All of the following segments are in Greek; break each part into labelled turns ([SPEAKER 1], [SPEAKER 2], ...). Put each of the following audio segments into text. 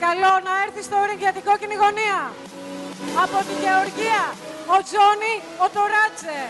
[SPEAKER 1] Παρακαλώ να έρθει στο ring για την κόκκινη γωνία. Από τη Γεωργία, ο Τζόνι ο Τοράτζε.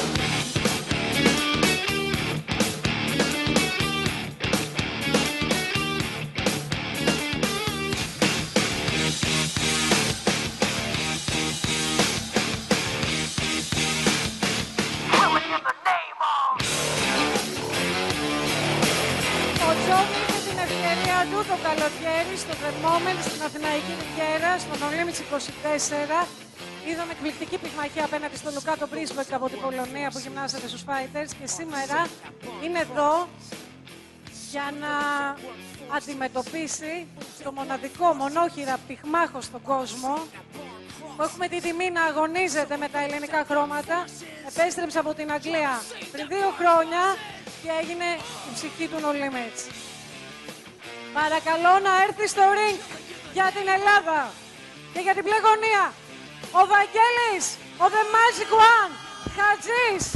[SPEAKER 1] Ο Τζόνι είχε την ευκαιρία του το καλοκαίρι στο The Moment στην Αθηναϊκή Ριβιέρα, στο No Limits 24. Είδαμε εκπληκτική πυγμαχία απέναντι στον Λουκάτο Μπρίσμπεκ από την Πολωνία που γυμνάζεται στους Fighters και σήμερα είναι εδώ για να αντιμετωπίσει το μοναδικό μονόχειρα πυγμάχο στον κόσμο που έχουμε τη τιμή να αγωνίζεται με τα ελληνικά χρώματα. Επέστρεψε από την Αγγλία πριν 2 χρόνια και έγινε η ψυχή του No Limits. Παρακαλώ να έρθει στο ring για την Ελλάδα και για την μπλε γωνία ο Βαγγέλης, ο The Magic One, Χατζής.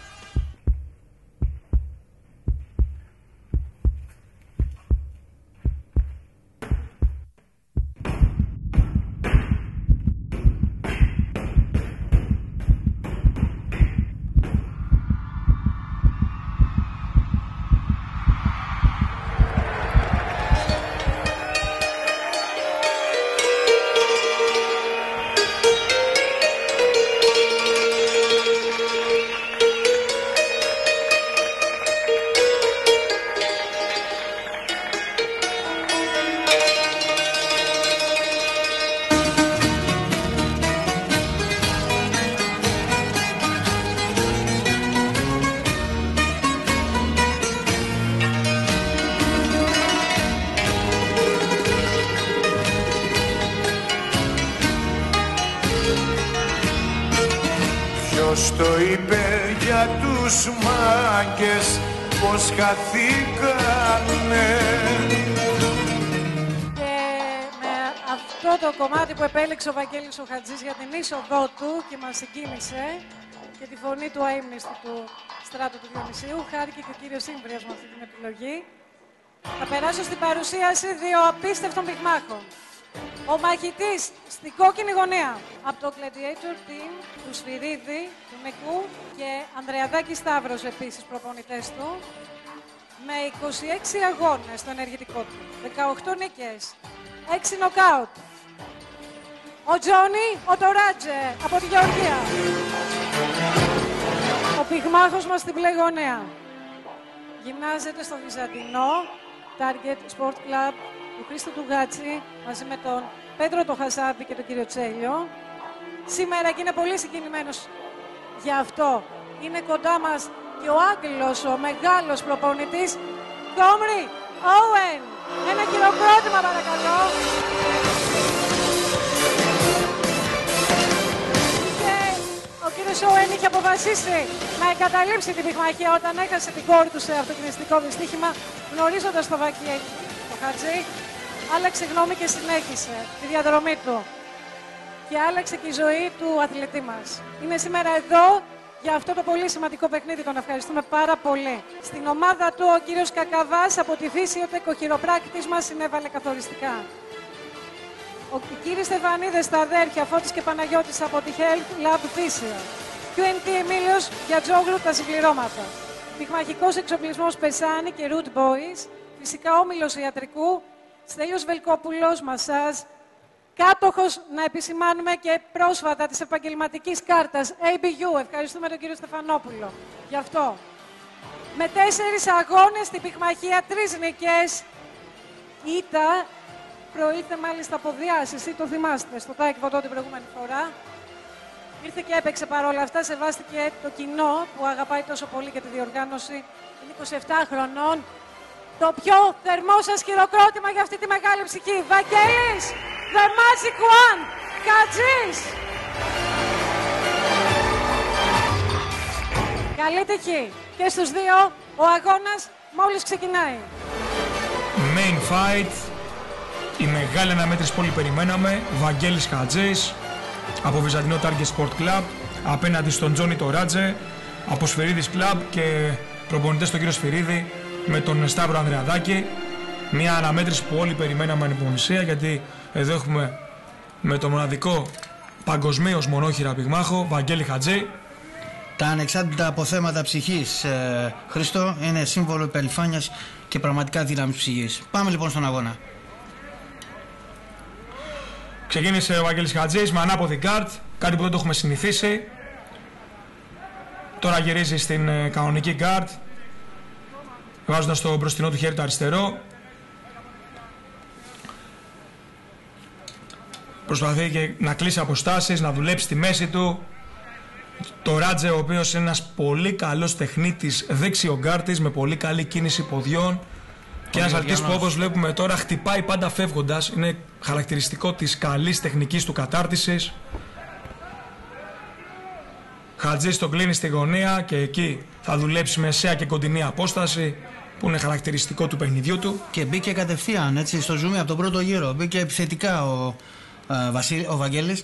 [SPEAKER 2] Ποιος το είπε για τους μάγκες πως χαθήκανε.
[SPEAKER 1] Και με αυτό το κομμάτι που επέλεξε ο Βαγγέλης ο Χατζής για την είσοδό του και μας συγκίνησε και τη φωνή του αείμνηστου του Στράτου του Διονυσίου, χάρηκε και ο κύριος Σύμπριας με αυτή την επιλογή. Θα περάσω στην παρουσίαση 2 απίστευτων πυγμάχων. Ο μαχητής στην κόκκινη γωνία από το Gladiator Team του Σφυρίδη, του Νικού και Ανδρεαδάκη Σταύρος επίσης προπονητές του, με 26 αγώνες στο ενεργητικό του, 18 νίκες, 6 νοκάουτ. Ο Τζόνι ο Τοράτζε από τη Γεωργία. Ο πυγμάχος μας στην μπλε γωνία γυμνάζεται στο Βυζαντινό Target Sport Club του Χρήστο του Γάτση μαζί με τον Πέτρο το Χασάπη και τον κύριο Τσέλιο. Σήμερα και είναι πολύ συγκινημένος γι' αυτό. Είναι κοντά μας και ο Άγγλος, ο μεγάλος προπονητής Κόμρι Όουεν. Ένα χειροκρότημα παρακαλώ. Και ο κύριος Όουεν είχε αποφασίσει να εγκαταλείψει την πυγμαχία όταν έχασε την κόρη του σε αυτοκινηστικό δυστύχημα, γνωρίζοντας το Βαγγέλη, το Χατζή. Άλλαξε γνώμη και συνέχισε τη διαδρομή του. Και άλλαξε και η ζωή του αθλητή μας. Είναι σήμερα εδώ για αυτό το πολύ σημαντικό παιχνίδι. Τον ευχαριστούμε πάρα πολύ. Στην ομάδα του ο κύριος Κακαβάς από τη φύση, ο τεκοχειροπράκτης μας, συνέβαλε καθοριστικά. Ο κύριοι Στεφανίδες, τα αδέρφια Φώτης και Παναγιώτης από τη Health Lab Physio. QNT Εμίλιος για Τζόγλου τα συμπληρώματα. Πυγμαχικός εξοπλισμός Πεσάνη και Root Boys. Φυσικά όμιλος ιατρικού. Στέλιος Βελκόπουλος, μασάζ. Κάτοχος, να επισημάνουμε και πρόσφατα της επαγγελματικής κάρτας ABU. Ευχαριστούμε τον κύριο Στεφανόπουλο γι' αυτό. Με 4 αγώνες στην πυγμαχία, 3 νικές. Ήττα προήλθε μάλιστα από διάσηση, το θυμάστε, στο Τάικ Βοτό την προηγούμενη φορά. Ήρθε και έπαιξε παρόλα αυτά, σεβάστηκε το κοινό που αγαπάει τόσο πολύ για τη διοργάνωση. Είναι 27 χρονών. Το πιο θερμό σας χειροκρότημα για αυτή τη μεγάλη ψυχή. Βαγγέλης, The Magic One, Χατζής. Καλή τυχή και στους δύο. Ο αγώνας μόλις ξεκινάει.
[SPEAKER 3] Main fight. Η μεγάλη αναμέτρηση που όλοι περιμέναμε. Βαγγέλης Χατζής από Βυζαντινό Target Sport Club απέναντι στον Τζόνι Τοράτζε από Σφυρίδης Club και προπονητές τον κύριο Σφυρίδη με τον Σταύρο Ανδρεαδάκη. Μια αναμέτρηση που όλοι περιμέναμε ανυπομονησία, γιατί εδώ έχουμε με το μοναδικό παγκοσμίως μονόχειρα πυγμάχο, Βαγγέλη Χατζή.
[SPEAKER 4] Τα ανεξάρτητα αποθέματα ψυχής, Χρήστο, είναι σύμβολο υπερηφάνειας και πραγματικά δύναμης ψυχής. Πάμε λοιπόν στον αγώνα.
[SPEAKER 3] Ξεκίνησε ο Βαγγέλης Χατζής με ανάποδη γκάρτ, κάτι που δεν το έχουμε συνηθίσει. Τώρα γυρίζει στην κανονική γκάρτ, βάζοντας το μπροστινό του χέρι το αριστερό. Προσπαθεί και να κλείσει αποστάσεις, να δουλέψει στη μέση του. Το Ράτζε, ο οποίος είναι ένας πολύ καλός τεχνίτης δεξιογκάρτης με πολύ καλή κίνηση ποδιών και ένας αρτής που, όπως βλέπουμε τώρα, χτυπάει πάντα φεύγοντας. Είναι χαρακτηριστικό της καλής τεχνικής του κατάρτισης. Χατζής τον κλείνει στη γωνία και εκεί θα δουλέψει μεσαία και κοντινή απόσταση, που είναι χαρακτηριστικό του παιχνιδιού του. Και
[SPEAKER 4] μπήκε κατευθείαν έτσι στο ζουμί από τον πρώτο γύρο. Μπήκε επιθετικά ο Βαγγέλης.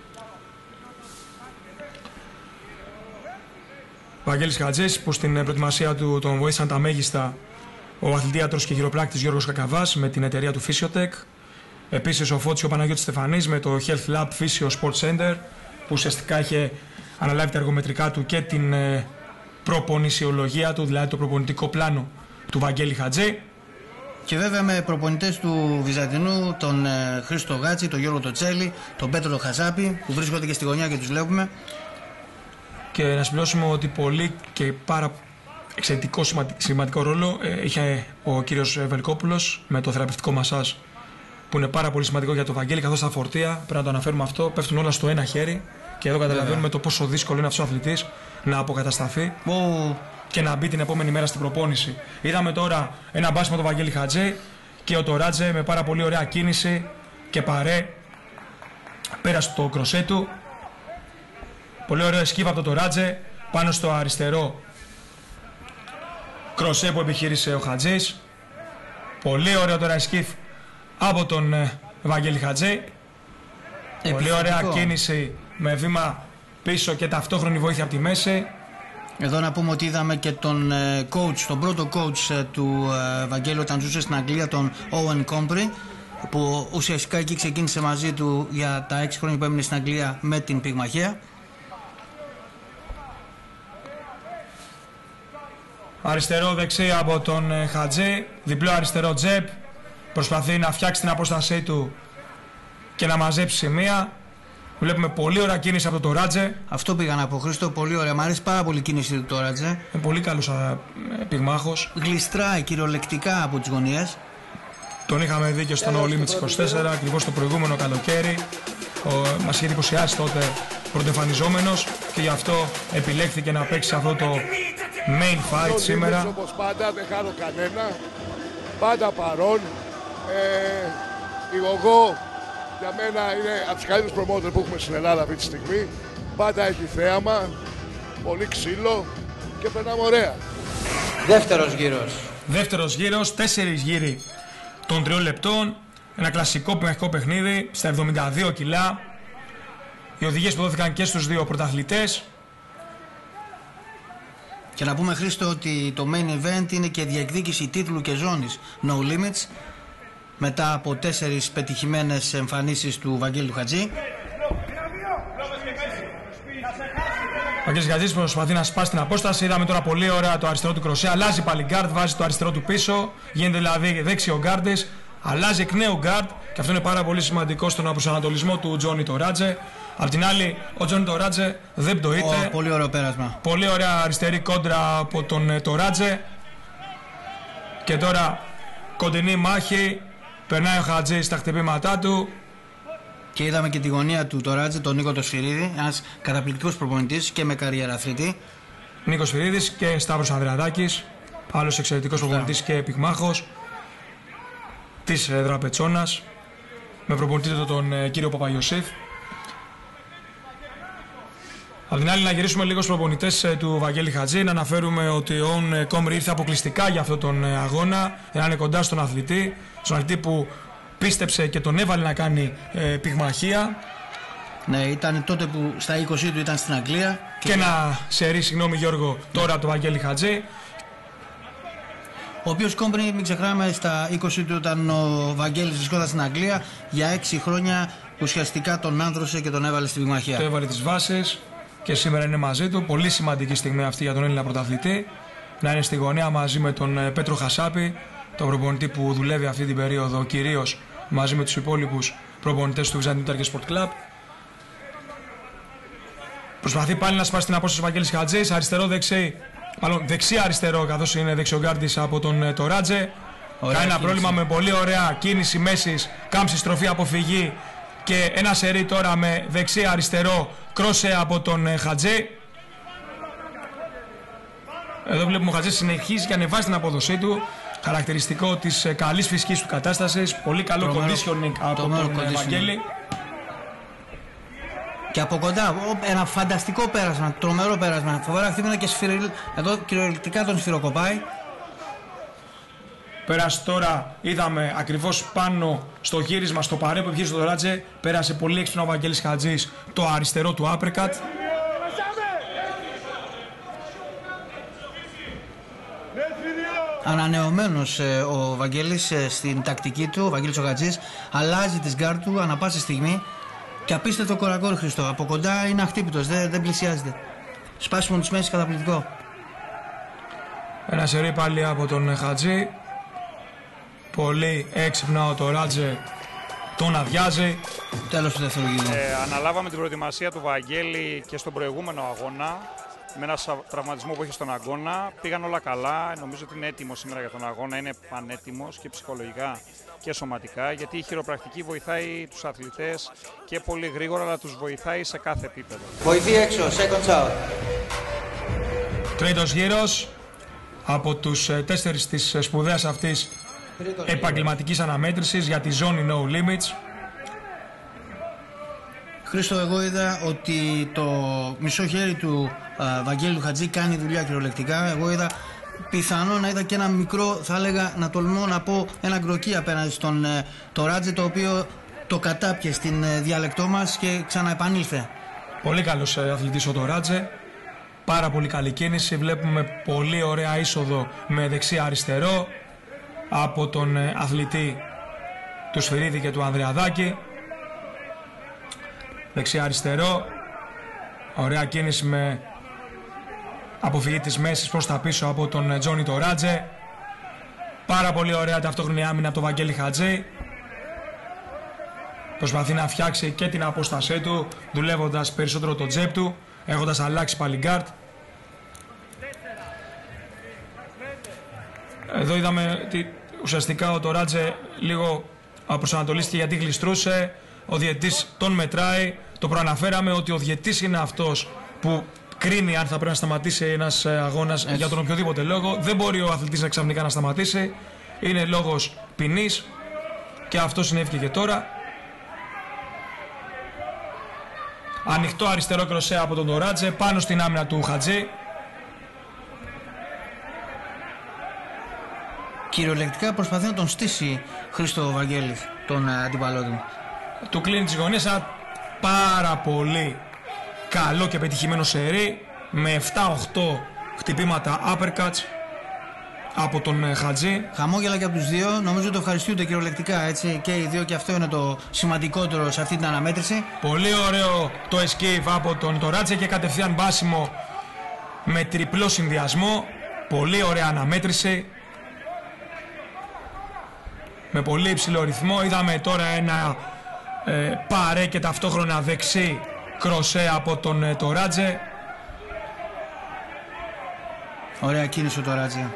[SPEAKER 3] Βαγγέλης Χατζής, που στην προετοιμασία του τον βοήθησαν τα μέγιστα ο αθλητίατρος και χειροπράκτης Γιώργος Κακαβάς με την εταιρεία του Physiotech. Επίσης ο Φώτης ο Παναγιώτης Στεφανής με το Health Lab Physio Sports Center, που ουσιαστικά είχε αναλάβει τα εργομετρικά του και την προπονησιολογία του, δηλαδή το προπονητικό πλάνο του Βαγγέλη Χατζή.
[SPEAKER 4] Και βέβαια με προπονητές του Βυζαντινού, τον Χρήστο Γάτση, τον Γιώργο Τοτσέλη, τον Πέτρο Χαζάπη, που βρίσκονται και στη γωνιά και τους βλέπουμε.
[SPEAKER 3] Και να συμπληρώσουμε ότι πολύ και πάρα εξαιρετικό σημαντικό ρόλο είχε ο κύριος Βελκόπουλος με το θεραπευτικό μασάζ, που είναι πάρα πολύ σημαντικό για το Βαγγέλη, καθώς τα φορτία, πρέπει να το αναφέρουμε αυτό, πέφτουν όλα στο ένα χέρι. Και εδώ καταλαβαίνουμε το πόσο δύσκολο είναι αυτός ο αθλητής να αποκατασταθεί και να μπει την επόμενη μέρα στην προπόνηση. Είδαμε τώρα ένα μπάσιμο του Βαγγέλη Χατζή και ο Τοράτζε με πάρα πολύ ωραία κίνηση και παρέ πέρασε το κροσέ του. Πολύ ωραίο εσκίβ από το Τοράτζε πάνω στο αριστερό κροσέ που επιχείρησε ο Χατζής. Πολύ ωραίο τώρα εσκίβ από τον Βαγγέλη Χατζή. Πολύ ωραία κίνηση με βήμα πίσω και ταυτόχρονη βοήθεια από τη μέση.
[SPEAKER 4] Εδώ να πούμε ότι είδαμε και τον coach, τον πρώτο coach του Βαγγέλη όταν ζούσε στην Αγγλία, τον Owen Compry, που ουσιαστικά εκεί ξεκίνησε μαζί του για τα 6 χρόνια που έμεινε στην Αγγλία με την πυγμαχία.
[SPEAKER 3] Αριστερό δεξί από τον Χατζή, διπλό αριστερό τζεπ, προσπαθεί να φτιάξει την απόστασή του και να μαζέψει σημεία. Βλέπουμε πολύ ωραία κίνηση από το Ράτζε.
[SPEAKER 4] Αυτό πήγα να πω, Χρήστο, πολύ ωραία. Μ' αρέσει πάρα πολύ η κίνηση του Ράτζε.
[SPEAKER 3] Είναι πολύ καλός πυγμάχος.
[SPEAKER 4] Γλιστράει κυριολεκτικά από τις γωνίες.
[SPEAKER 3] Τον είχαμε δει και στον No Limits 24, ακριβώς το προηγούμενο καλοκαίρι. Μας είχε εντυπωσιάσει τότε πρωτοεμφανιζόμενος και γι' αυτό επιλέχθηκε να παίξει αυτό το main fight σήμερα.
[SPEAKER 5] Όπως πάντα, δεν χάνω κανένα. Πάντα παρόν. Εγώ, για μένα, είναι από τους καλύτερους προμότερ που έχουμε στην Ελλάδα αυτή τη στιγμή. Πάντα έχει θέαμα, πολύ ξύλο και περνάμε ωραία.
[SPEAKER 4] Δεύτερος γύρος,
[SPEAKER 3] 4 γύροι των 3 λεπτών. Ένα κλασικό πυγμαχικό παιχνίδι στα 72 κιλά. Οι οδηγίες που δόθηκαν και στους δύο πρωταθλητές.
[SPEAKER 4] Και να πούμε, Χρήστο, ότι το main event είναι και διεκδίκηση τίτλου και ζώνης No Limits, μετά από 4 πετυχημένες εμφανίσεις του Βαγγέλη Χατζή.
[SPEAKER 3] Ο Βαγγέλης Χατζής προσπαθεί να σπάσει την απόσταση. Είδαμε τώρα πολύ ωραία το αριστερό του κροσέ. Αλλάζει πάλι γκάρτ, βάζει το αριστερό του πίσω. Γίνεται δηλαδή δεξιό γκάρτης. Αλλάζει εκ νέου γκάρτ και αυτό είναι πάρα πολύ σημαντικό στον προσανατολισμό του Τζόνι Τοράτζε. Απ' την άλλη, ο Τζόνι Τοράτζε δεν πτωείται.
[SPEAKER 4] Πολύ ωραίο πέρασμα.
[SPEAKER 3] Πολύ ωραία αριστερή κόντρα από τον Τοράτζε. Και τώρα κοντινή μάχη. Περνάει ο Χατζής στα χτυπήματά του.
[SPEAKER 4] Και είδαμε και τη γωνία του Τοράτζε, τον Νίκο Σφυρίδη, ένας καταπληκτικός προπονητής και με καριέρα αθλητή.
[SPEAKER 3] Νίκος Σφυρίδης και Σταύρος Ανδρεαδάκης, άλλος εξαιρετικός προπονητής και πυγμάχος της Δραπετσόνας, με προπονητή τον κύριο Παπαγιωσήφ. Απ' την άλλη, να γυρίσουμε λίγο στους προπονητές του Βαγγέλη Χατζή, να αναφέρουμε ότι ο Κόμρι ήρθε αποκλειστικά για αυτόν τον αγώνα, να είναι κοντά στον αθλητή που πίστεψε και τον έβαλε να κάνει πυγμαχία.
[SPEAKER 4] Ναι, ήταν τότε που στα 20 του ήταν στην Αγγλία.
[SPEAKER 3] Και να σερεί, συγγνώμη Γιώργο, τώρα από τον Βαγγέλη Χατζή.
[SPEAKER 4] Ο οποίος Κόμπρι, μην ξεχνάμε, στα 20 του όταν ο Βαγγέλης βρισκόταν στην Αγγλία για 6 χρόνια ουσιαστικά τον άνδρωσε και τον έβαλε στη πυγμαχία.
[SPEAKER 3] Το έβαλε τις βάσεις και σήμερα είναι μαζί του. Πολύ σημαντική στιγμή αυτή για τον Έλληνα πρωταθλητή. Να είναι στη γωνία μαζί με τον Πέτρο Χασάπη, τον προπονητή που δουλεύει αυτή την περίοδο κυρίως μαζί με τους υπόλοιπους προπονητές του Βυζαντινού Target Sport Club. Προσπαθεί πάλι να σπάσει την απόσταση ο Βαγγέλης Χατζής, αριστερό-δεξί, μάλλον δεξί-αριστερό, καθώς είναι δεξιογκάρντης από τον Τοράτζε. Κάνει ένα πρόβλημα με πολύ ωραία κίνηση μέσης, κάμψη, στροφή, αποφυγή και ένα σερί τώρα με δεξί-αριστερό, κρόσε από τον Χατζή. Εδώ βλέπουμε ο Χατζής συνεχίζει και ανεβάζει την απόδοσή του. Χαρακτηριστικό της καλής φυσικής του κατάστασης, πολύ καλό conditioning από τον Βαγγέλη.
[SPEAKER 4] Και από κοντά, ένα φανταστικό πέρασμα, τρομερό πέρασμα. Φοβερά χτύπηνα και εδώ κυριολεκτικά τον σφυροκοπάει.
[SPEAKER 3] Πέρασε τώρα, είδαμε ακριβώς πάνω στο γύρισμα, στο παρέ που βγήκε στο Τοράτζε. Πέρασε πολύ έξυπνα ο Βαγγέλης Χατζής το αριστερό του uppercut.
[SPEAKER 4] Ανανεωμένος ο Βαγγέλης στην τακτική του, ο Βαγγέλης ο Χατζής, αλλάζει τη γκάρ του ανά πάσα στιγμή και απίστευτο κορακόρ, Χριστό. Από κοντά είναι αχτύπητος, δεν πλησιάζεται. Σπάσιμο της μέσης καταπληκτικό.
[SPEAKER 3] Ένα σερί πάλι από τον Χατζή. Πολύ έξυπνα ο Τοράτζε τον αδειάζει.
[SPEAKER 4] Τέλος του δεύτερου γύρου.
[SPEAKER 6] Αναλάβαμε την προετοιμασία του Βαγγέλη και στον προηγούμενο αγώνα. Με ένα τραυματισμό που έχει στον αγώνα. Πήγαν όλα καλά. Νομίζω ότι είναι έτοιμο σήμερα για τον αγώνα. Είναι πανέτοιμος και ψυχολογικά και σωματικά. Γιατί η χειροπρακτική βοηθάει τους αθλητές και πολύ γρήγορα, αλλά τους βοηθάει σε κάθε επίπεδο.
[SPEAKER 4] Βοηθεί έξω, second out.
[SPEAKER 3] Τρίτος γύρος από τους 4 της σπουδαίας αυτής επαγγελματικής αναμέτρησης για τη ζώνη no limits.
[SPEAKER 4] Χρήστο, εγώ είδα ότι το μισό χέρι του Βαγγέλη του Χατζή κάνει δουλειά κυριολεκτικά. Εγώ είδα πιθανό να είδα και ένα μικρό, θα έλεγα, να τολμώ να πω, ένα γκροκί απέναντι στον Τοράτζε, το οποίο το κατάπιε στην διάλεκτό μας και ξαναεπανήλθε.
[SPEAKER 3] Πολύ καλός αθλητής ο Τοράτζε. Πάρα πολύ καλή κίνηση. Βλέπουμε πολύ ωραία είσοδο με δεξί-αριστερό από τον αθλητή του Σφυρίδη και του Ανδρεαδάκη. Δεξιά-αριστερό, ωραία κίνηση με αποφυγή της μέσης προς τα πίσω από τον Τζόνι Τοράτζε. Πάρα πολύ ωραία ταυτόχρονη άμυνα από τον Βαγγέλη Χατζή. Προσπαθεί να φτιάξει και την απόστασή του, δουλεύοντας περισσότερο το τζέπ του, έχοντας αλλάξει πάλι γκάρτ. Εδώ είδαμε ότι ουσιαστικά ο Τοράτζε λίγο προσανατολίστηκε γιατί γλιστρούσε. Ο διαιτητής τον μετράει. Το προαναφέραμε ότι ο διαιτητής είναι αυτός που κρίνει αν θα πρέπει να σταματήσει ένας αγώνας για τον οποιοδήποτε λόγο. Δεν μπορεί ο αθλητής να ξαφνικά να σταματήσει. Είναι λόγος ποινής και αυτό συνέβηκε και τώρα. Ανοιχτό αριστερό κροσέ από τον Τοράτζε πάνω στην άμυνα του Χατζή.
[SPEAKER 4] Κυριολεκτικά προσπαθεί να τον στήσει, Χρήστο Βαγγέλης, τον αντίπαλό του.
[SPEAKER 3] Του κλείνει τις γωνίες, ένα πάρα πολύ καλό και πετυχημένο σερί με 7-8 χτυπήματα uppercuts από τον Χατζή.
[SPEAKER 4] Χαμόγελα και από τους δύο, νομίζω το ευχαριστούνται κυριολεκτικά, έτσι, και οι δύο, και αυτό είναι το σημαντικότερο σε αυτή την αναμέτρηση.
[SPEAKER 3] Πολύ ωραίο το escape από τον Τοράτζε και κατευθείαν μπάσιμο με τριπλό συνδυασμό. Πολύ ωραία αναμέτρηση με πολύ υψηλό ρυθμό. Είδαμε τώρα ένα παρέ και ταυτόχρονα δεξί κροσέ από τον Τοράτζε.
[SPEAKER 4] Ωραία κίνηση ο Τοράτζε.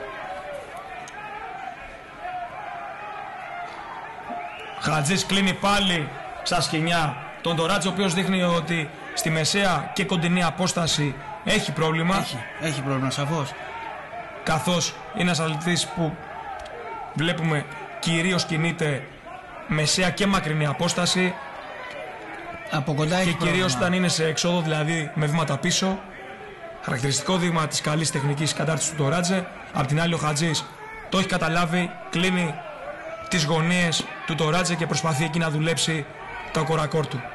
[SPEAKER 3] Χατζής κλείνει πάλι στα σκοινιά τον Τοράτζε, ο οποίος δείχνει ότι στη μεσαία και κοντινή απόσταση έχει πρόβλημα.
[SPEAKER 4] Έχει πρόβλημα, σαφώς.
[SPEAKER 3] Καθώς είναι ένας αθλητής που βλέπουμε κυρίως κινείται μεσαία και μακρινή απόσταση.
[SPEAKER 4] Από κοντά έχει
[SPEAKER 3] και κυρίως όταν είναι σε εξόδο, δηλαδή με βήματα πίσω. Χαρακτηριστικό δείγμα της καλής τεχνικής κατάρτισης του Τοράτζε. Απ' την άλλη ο Χατζής το έχει καταλάβει, κλείνει τις γωνίες του Τοράτζε και προσπαθεί εκεί να δουλέψει το κορακόρ του.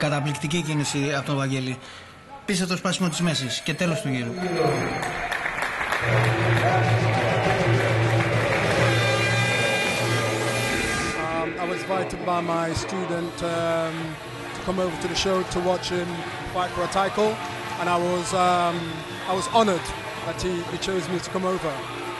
[SPEAKER 4] Καταπληκτική κίνηση από τον Βαγγέλη. Πίσε το σπάσιμο της μέσης και τέλος του γύρου.
[SPEAKER 7] I was invited by my student to come over to the show to watch him fight for a title, and I was honoured that he chose me to come over.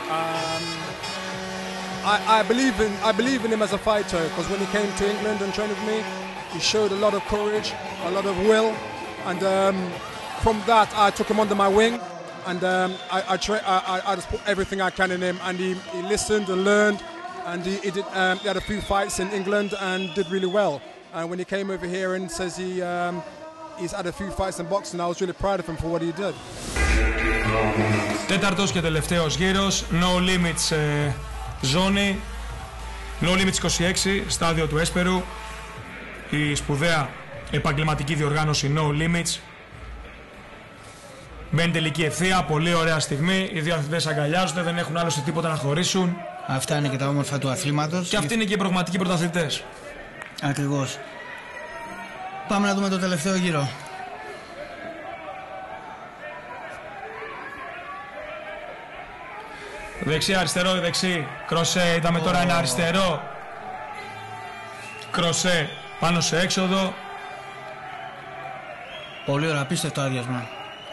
[SPEAKER 7] I believe in him as a fighter, because when he came to England and trained with me, he showed a lot of courage, a lot of will, and from that I took him under my wing, and I just put everything I can in him, and he listened and learned, and he had a few fights in England and did really well. And when he came over here and says he's had a few fights in boxing, I was really proud of him for what he did.
[SPEAKER 3] Τέταρτος και τελευταίος γύρος, No Limits ζώνη, No Limits 26, στάδιο του Έσπερου, η σπουδαία επαγγελματική διοργάνωση No Limits. Μπαίνει τελική ευθεία, πολύ ωραία στιγμή, οι δύο αθλητές αγκαλιάζονται, δεν έχουν άλλο σε τίποτα να χωρίσουν.
[SPEAKER 4] Αυτά είναι και τα όμορφα του αθλήματος.
[SPEAKER 3] Και αυτοί είναι και οι πραγματικοί πρωταθλητές.
[SPEAKER 4] Ακριβώς. Πάμε να δούμε το τελευταίο γύρο.
[SPEAKER 3] Δεξί, αριστερό, δεξί. Κροσέ, είδαμε τώρα ένα αριστερό. Κροσέ πάνω σε έξοδο.
[SPEAKER 4] Πολύ ωραία, απίστευτο άδειασμα.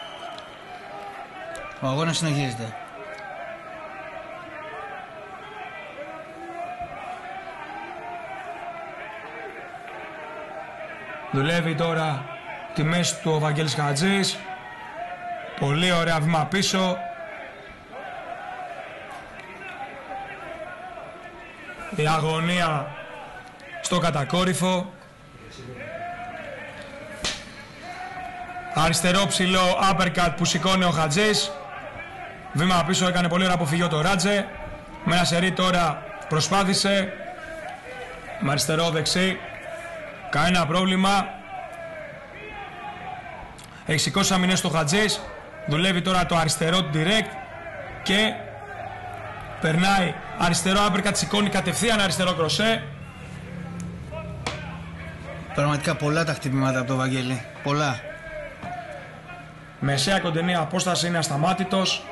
[SPEAKER 4] Ο αγώνας συνεχίζεται.
[SPEAKER 3] Δουλεύει τώρα τη μέση του ο Βαγγέλης Χατζής. Πολύ ωραία βήμα πίσω. Η αγωνία στο κατακόρυφο. Αριστερό ψηλό uppercut που σηκώνει ο Χατζής. Βήμα πίσω, έκανε πολύ ωραία αποφυγή το Ράτζε. Με ένα σερί τώρα προσπάθησε. Με αριστερό δεξί. Κανένα πρόβλημα. Έχει σηκώσει αμυνές στο Χατζής. Δουλεύει τώρα το αριστερό του direct. Και περνάει αριστερό uppercut, σηκώνει κατευθείαν αριστερό κροσέ.
[SPEAKER 4] Πραγματικά πολλά τα χτυπήματα από το Βαγγέλη. Πολλά.
[SPEAKER 3] Μεσαία κοντινή απόσταση, είναι ασταμάτητος.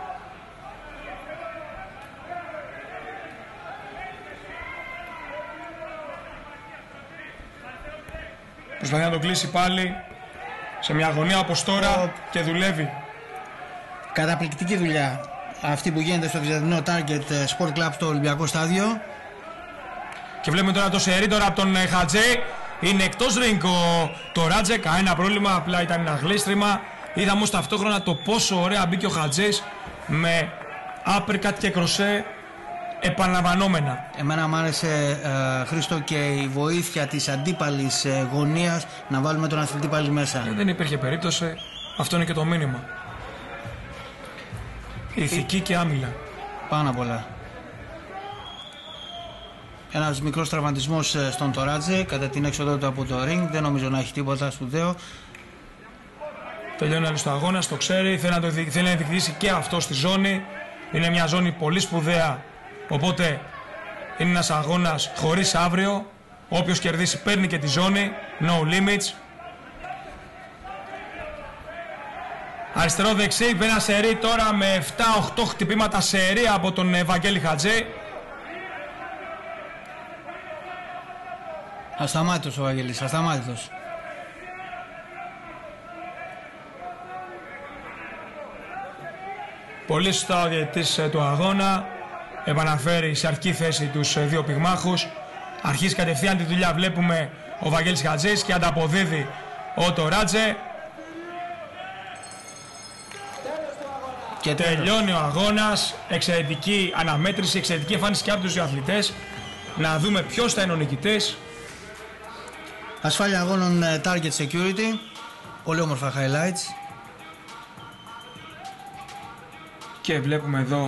[SPEAKER 3] Προσπαθεί να το κλείσει πάλι σε μια αγωνία όπως τώρα και δουλεύει.
[SPEAKER 4] Καταπληκτική δουλειά αυτή που γίνεται στο Βυζαντινό Target Sport Club στο Ολυμπιακό Στάδιο.
[SPEAKER 3] Και βλέπουμε τώρα το σερί τώρα από τον Χατζέ. Είναι εκτός ring το Ράτζε, κανένα πρόβλημα, απλά ήταν ένα γλίστριμα. Είδαμε όμως ταυτόχρονα το πόσο ωραία μπήκε ο Χατζές με uppercut και κροσέ επαναλαμβανόμενα.
[SPEAKER 4] Εμένα μου άρεσε, Χρήστο, και η βοήθεια της αντίπαλης γωνίας να βάλουμε τον αθλητή πάλι μέσα.
[SPEAKER 3] Δεν υπήρχε περίπτωση, αυτό είναι και το μήνυμα. Ηθική και άμυλα.
[SPEAKER 4] Πάνω απ' όλα. Ένας μικρός τραυματισμός στον Τοράτζε κατά την έξοδο του από το ring. Δεν νομίζω να έχει τίποτα σπουδαίο.
[SPEAKER 3] Τελειώνει άλλο στο αγώνα, το ξέρει. Θέλει να διεκδικήσει και αυτό στη ζώνη. Είναι μια ζώνη πολύ σπουδαία. Οπότε είναι ένας αγώνας χωρίς αύριο. Όποιος κερδίσει παίρνει και τη ζώνη. No limits. Αριστερό δεξί, ένα σερί τώρα με 7-8 χτυπήματα σερί από τον Βαγγέλη Χατζέ.
[SPEAKER 4] Ασταμάτητος ο Βαγγέλης, ασταμάτητος.
[SPEAKER 3] Πολύ σωστά ο διαιτητής του αγώνα. Επαναφέρει σε αρχική θέση τους δύο πυγμάχους. Αρχίζει κατευθείαν τη δουλειά, βλέπουμε ο Βαγγέλης Χατζές και ανταποδίδει ο Τοράτζε. Και τελειώνει ο αγώνας. Εξαιρετική αναμέτρηση, εξαιρετική εμφάνιση και από τους δύο αθλητές. Να δούμε ποιος θα είναι ο νικητής.
[SPEAKER 4] Ασφάλεια αγώνων Target Security. Πολύ όμορφα highlights.
[SPEAKER 3] Και βλέπουμε εδώ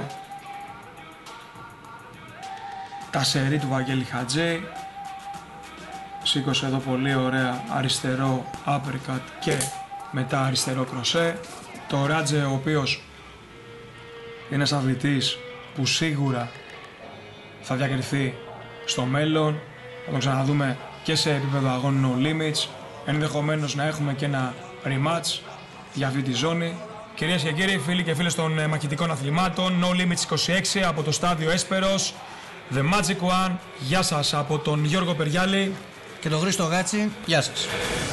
[SPEAKER 3] τα σερί του Βαγγέλη Χατζέ. Σήκωσε εδώ πολύ ωραία αριστερό uppercut και μετά αριστερό κροσέ. Το Ράτζε, ο οποίος είναι ένας αθλητής που σίγουρα θα διακριθεί στο μέλλον. Θα τον ξαναδούμε και σε επίπεδο αγώνων No Limits. Ενδεχομένως να έχουμε και ένα rematch για αυτή τη ζώνη. Κυρίες και κύριοι, φίλοι και φίλες των μαχητικών αθλημάτων, No Limits 26 από το στάδιο Έσπερος, The Magic One, γεια σας από τον Γιώργο Περιάλη
[SPEAKER 4] και τον Χρήστο Γάτση, γεια σας.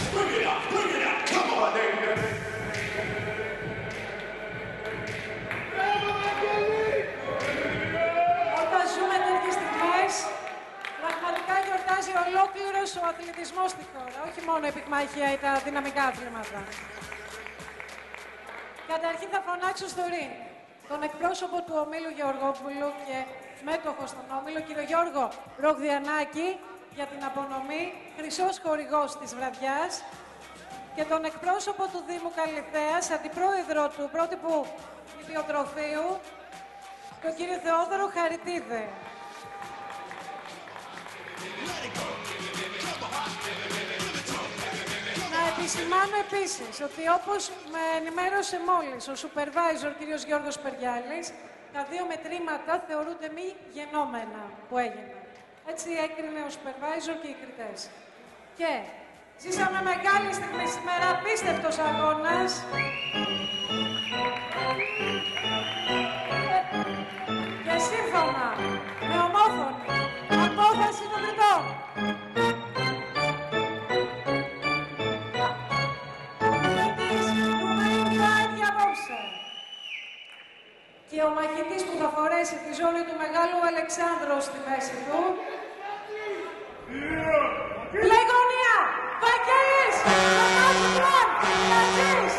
[SPEAKER 1] Όταν ζούμε τέτοιες στιγμές, πραγματικά γιορτάζει ολόκληρος ο αθλητισμός στη χώρα, όχι μόνο η πυγμαχία ή τα δυναμικά αθλήματα. Καταρχήν θα φωνάξω στο ring τον εκπρόσωπο του ομίλου Γεωργόπουλου και μέτοχο στον όμιλο, κύριο Γιώργο Ρογδιανάκη, για την απονομή, χρυσός χορηγός της βραδιάς, και τον εκπρόσωπο του Δήμου Καλυθέας, αντιπρόεδρο του πρότυπου ιδιοτροφείου, τον κύριο Θεόδωρο Χαριτίδε. Να επισημάνω επίσης ότι, όπως με ενημέρωσε μόλις ο supervisor κύριος Γιώργος Περιάλης, τα δύο μετρήματα θεωρούνται μη γεννόμενα που έγιναν. Έτσι έκρινε ο supervisor και οι κριτές. Και ζήσαμε μεγάλη στιγμή σήμερα, απίστευτος αγώνας. Και σύμφωνα με ομόφωνη απόφαση των κριτών, και ο μαχητής που θα φορέσει τη ζώνη του Μεγάλου Αλεξάνδρου στη μέση του, Πλεγωνία, Βαγγέλης, Μανάτζικρον, Κατζής.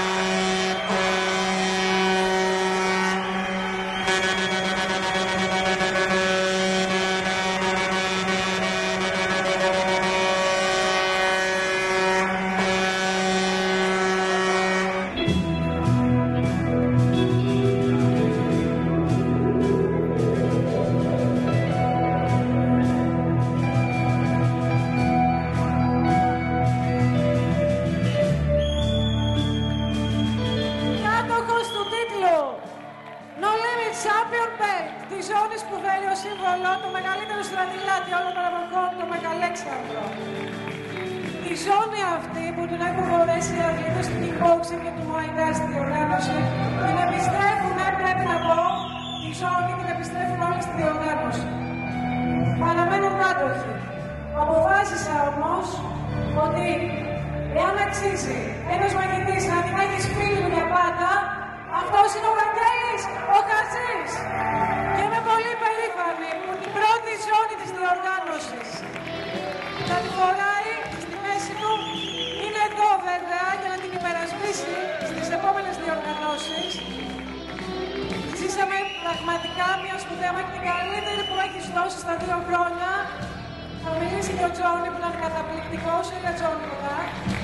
[SPEAKER 1] Το μεγαλύτερο στρατηλάτη όλων των εποχών, το Μεγαλέξανδρο. Η ζώνη αυτή που την έχουν φορέσει οι αθλητές του kickboxing και του Muay Thai στη διοργάνωση, την επιστρέφουν, πρέπει να πω, τη ζώνη την επιστρέφουν όλοι στη διοργάνωση. Παραμένουν κάτοχοι. Αποφάσισα όμως ότι εάν αξίζει ένας μαχητής να την έχει σπίτι του για πάντα, αυτός είναι ο Βαγγέλης, ο Χατζής. Και είμαι πολύ περήφανη που την πρώτη ζώνη της διοργάνωσης θα τη φοράει στη μέση του. Είναι εδώ βέβαια για να την υπερασπίσει στις επόμενες διοργανώσεις. Ζήσαμε πραγματικά μια σπουδαία μάχη, την καλύτερη που έχεις δώσει στα 2 χρόνια. Θα μιλήσει και ο Τζόνι που ήταν καταπληκτικός, είναι Τζόνι μετά.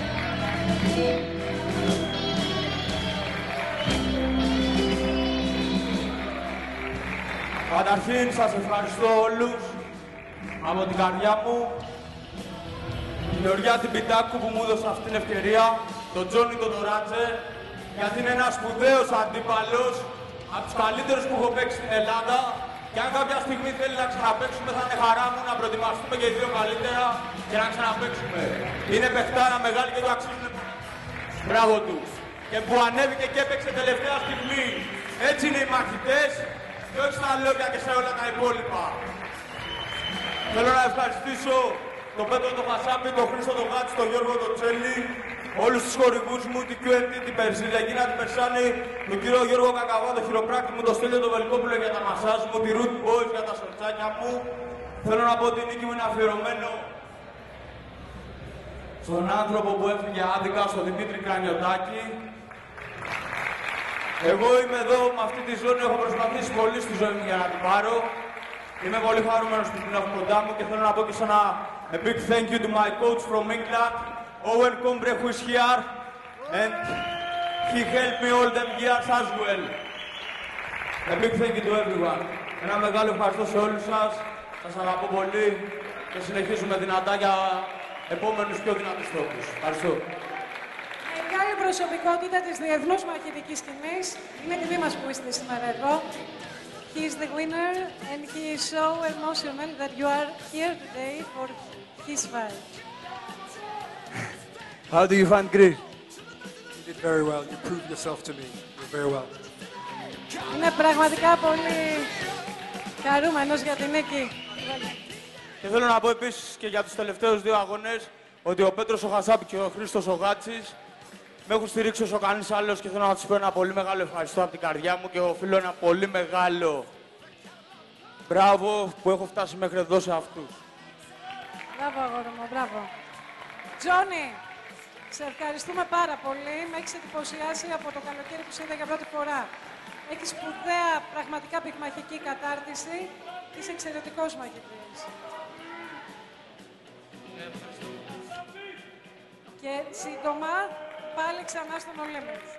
[SPEAKER 8] Καταρχήν σας ευχαριστώ όλους από την καρδιά μου, την Γεωργιά την Πιτάκου που μου έδωσε αυτή την ευκαιρία, τον Τζόνι τον Τοράτζε, γιατί είναι ένας σπουδαίος αντίπαλος, από τους καλύτερους που έχω παίξει στην Ελλάδα, και αν κάποια στιγμή θέλει να ξαναπαίξουμε θα είναι χαρά μου να προετοιμαστούμε και οι δύο καλύτερα και να ξαναπαίξουμε. Είναι παιχτάρα μεγάλη και το αξίζουν. Μπράβο του. Και που ανέβηκε και έπαιξε τελευταία στιγμή. Έτσι είναι οι μαχητές. Και όχι στα λόγια και σε όλα τα υπόλοιπα. Θέλω να ευχαριστήσω τον Πέτρο τον Φασάπη, τον Χρήστο τον Γάτση, τον Γιώργο τον Τσέλη, όλους τους χορηγούς μου, την QNT, την Περσιλεγίνα, την Περσάνη, τον κύριο Γιώργο Κακαβά, τον χειροπράκτη μου, τον Στέλιο τον Βελικόπουλο για τα μασάζ μου, τη Root Boys για τα σορτσάκια μου. Θέλω να πω ότι η νίκη μου είναι αφιερωμένο στον άνθρωπο που έφυγε άδικα, στον Δημήτρη Κρανιωτάκη. Εγώ είμαι εδώ με αυτή τη ζώνη, έχω προσπαθήσει πολύ στη ζωή μου για να την πάρω. Είμαι πολύ χαρούμενος που την έχω κοντά μου και θέλω να πω και σε ένα a big thank you to my coach from England, Owen Combre, who is here, and he helped me all them years as well. A big thank you to everyone. Ένα μεγάλο ευχαριστώ σε όλους σας, σας αγαπώ πολύ και συνεχίζουμε δυνατά για επόμενους πιο δυνατούς στόχους. Ευχαριστώ.
[SPEAKER 1] Μεγάλη προσωπικότητα της διεθνούς μαχητικής σκηνής. Είναι τιμή μας που είστε σήμερα εδώ. He is the winner and he is so emotional that you are here today for his fight.
[SPEAKER 8] How do you find Greece?
[SPEAKER 7] did very well. You proved yourself to me. You're very well.
[SPEAKER 1] Είναι πραγματικά πολύ χαρούμενος για την νίκη.
[SPEAKER 8] Και θέλω να πω επίσης και για τους τελευταίους 2 αγώνες ότι ο Πέτρος ο Χασάπη και ο Χρήστος ο Γάτσης με έχουν στηρίξει όσο κανείς άλλος και θέλω να τους πω ένα πολύ μεγάλο ευχαριστώ από την καρδιά μου και οφείλω ένα πολύ μεγάλο μπράβο που έχω φτάσει μέχρι εδώ σε αυτούς.
[SPEAKER 1] Μπράβο, αγόρι μου, μπράβο. Τζόνι, σε ευχαριστούμε πάρα πολύ. Με έχεις εντυπωσιάσει από το καλοκαίρι που σε είδα για πρώτη φορά. Έχεις σπουδαία, πραγματικά πυγμαχική κατάρτιση. Είσαι εξαιρετικός μαχητής. Και σύντομα πάλι ξανά στον Ολύμπιο.